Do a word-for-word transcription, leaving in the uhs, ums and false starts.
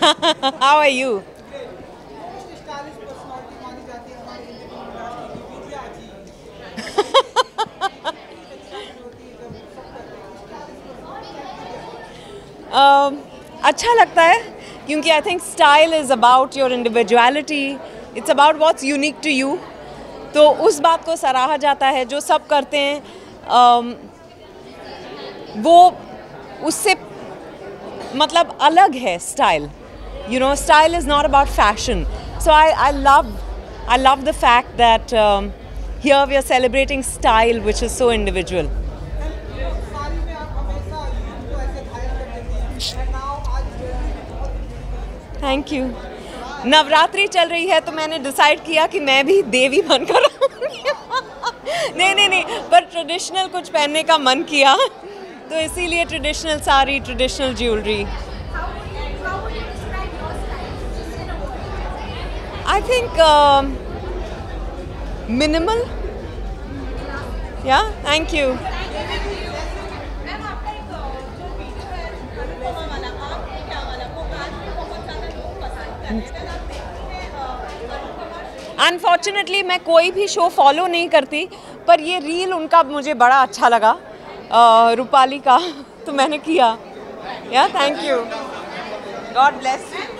How are you? um, अच्छा लगता है क्योंकि I think style is about your individuality, it's about what's unique to you. तो उस बात को सराहा जाता है. जो सब करते हैं um, वो उससे मतलब अलग है style. You know, style is not about fashion. So I, I love, I love the fact that um, here we are celebrating style, which is so individual. Thank you. Navratri चल रही है तो मैंने डिसाइड किया कि मैं भी देवी बनकर आऊंगी. नहीं नहीं नहीं, पर ट्रेडिशनल कुछ पहनने का मन किया, तो इसीलिए traditional sari, traditional jewellery. I think um, minimal. Yeah, thank you. Unfortunately मैं कोई भी शो फॉलो नहीं करती, पर ये रील उनका मुझे बड़ा अच्छा लगा, रूपाली का, तो मैंने किया. Yeah, thank you. God bless you.